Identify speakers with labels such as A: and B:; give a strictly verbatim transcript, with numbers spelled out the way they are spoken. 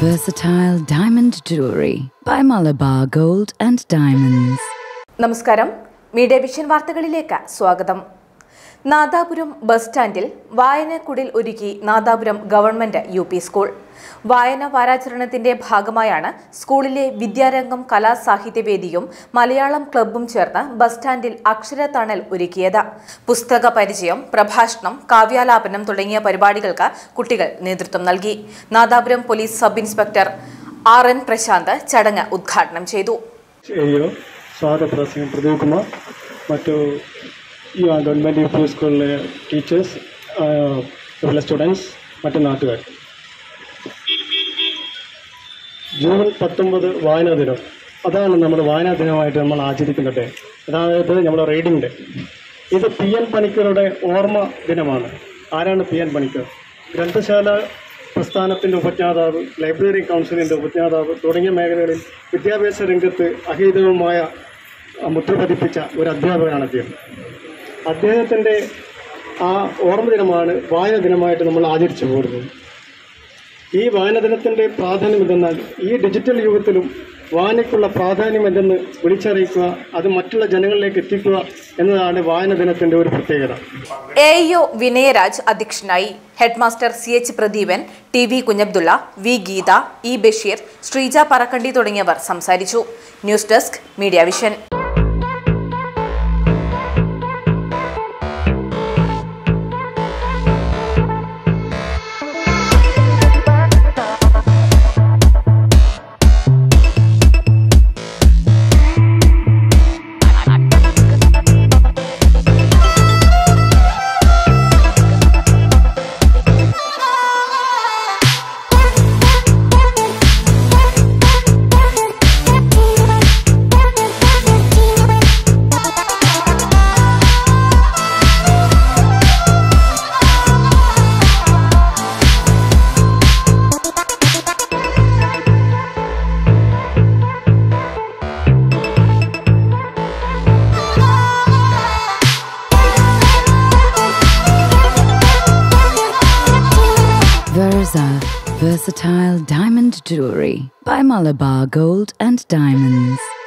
A: Versatile Diamond Jewelry by Malabar Gold and Diamonds.
B: നമസ്കാരം, Media Vision വാർത്തകളിലേക്ക് സ്വാഗതം. Nadapuram bus സ്റ്റാൻഡിൽ വായനക്കുടിൽ ഒരുക്കി Nadapuram government U P school. വായന വാരാചരണത്തിന്റെ ഭാഗമായാണ് സ്കൂളിലെ വിദ്യാരംഗം കലാസാഹിത്യവേദിയും മലയാളം ക്ലബ്ബും ചേർന്ന് ബസ് സ്റ്റാൻഡിൽ അക്ഷരത്തണൽ ഒരുക്കിയത്. പുസ്തക പരിചയം, പ്രഭാഷണം, കാവ്യാലാപനം തുടങ്ങിയ പരിപാടികൾക്ക് കുട്ടികൾ നേതൃത്വം നൽകി. Nadapuram police sub inspector R N Prashanth ചടങ്ങ് ഉദ്ഘാടനം ചെയ്തു.
C: മറ്റു ഗവൺമെൻറ് യു പി സ്കൂളിലെ ടീച്ചേഴ്സ്, ഇവിടുത്തെ സ്റ്റുഡൻസ്, മറ്റു നാട്ടുകാർ. ജൂൺ പത്തൊമ്പത് വായനാ ദിനം. അതാണ് നമ്മൾ വായനാ ദിനമായിട്ട് നമ്മൾ ആചരിക്കുന്നത്. അതായത് നമ്മുടെ റീഡിംഗ് ഡേ. ഇത് പി എൻ പണിക്കരുടെ ഓർമ്മ ദിനമാണ്. ആരാണ് പി എൻ പണിക്കർ? ഗ്രന്ഥശാല പ്രസ്ഥാനത്തിൻ്റെ ഉപജ്ഞാതാവ്, ലൈബ്രറി കൗൺസിലിൻ്റെ ഉപജ്ഞാതാവ് തുടങ്ങിയ മേഖലകളിൽ വിദ്യാഭ്യാസ രംഗത്ത് അഹിതവുമായ മുദ്ര പതിപ്പിച്ച ഒരു അധ്യാപകനാണ് അദ്ദേഹം. അദ്ദേഹത്തിൻ്റെ ആ ഓർമ്മ ദിനമാണ് വായന ദിനമായിട്ട് നമ്മൾ ആചരിച്ചു പോരുന്നത്. ഈ വായന ദിനത്തിൻ്റെ പ്രാധാന്യം എന്തെന്നാൽ ഈ ഡിജിറ്റൽ യുഗത്തിലും വായനയ്ക്കുള്ള പ്രാധാന്യം എന്തെന്ന് വിളിച്ചറിയിക്കുക, അത് മറ്റുള്ള ജനങ്ങളിലേക്ക് എത്തിക്കുക എന്നതാണ് വായന ദിനത്തിൻ്റെ ഒരു പ്രത്യേകത.
B: എ ഇ ഒ വിനയരാജ് അധ്യക്ഷനായി. Head master C H Pradeepan, T V Kunhabdulla, V Geetha, E Basheer, Sreeja Parakkandi തുടങ്ങിയവർ സംസാരിച്ചു. News desk, Media Vision.
A: Versa Versatile Diamond Jewelry by Malabar Gold and Diamonds.